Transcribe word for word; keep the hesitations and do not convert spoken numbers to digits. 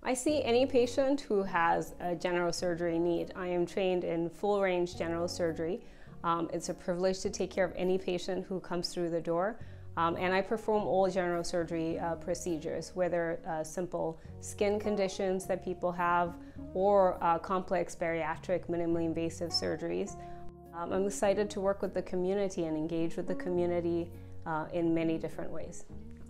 I see any patient who has a general surgery need. I am trained in full range general surgery. Um, it's a privilege to take care of any patient who comes through the door. Um, and I perform all general surgery uh, procedures, whether uh, simple skin conditions that people have or uh, complex bariatric minimally invasive surgeries. Um, I'm excited to work with the community and engage with the community uh, in many different ways.